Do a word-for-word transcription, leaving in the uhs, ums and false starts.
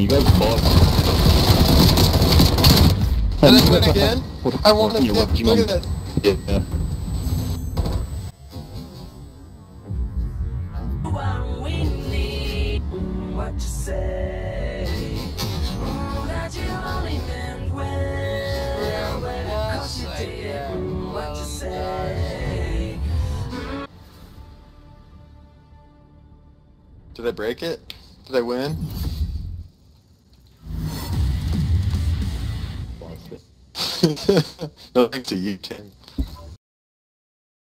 you guys both. Did I win again? I won again. You're working Look on- at that. Yeah. What you say? Mm, that you only meant well, but of course you did. Mm, what you say? Did I break it? Did I win? No thanks to you, Ken.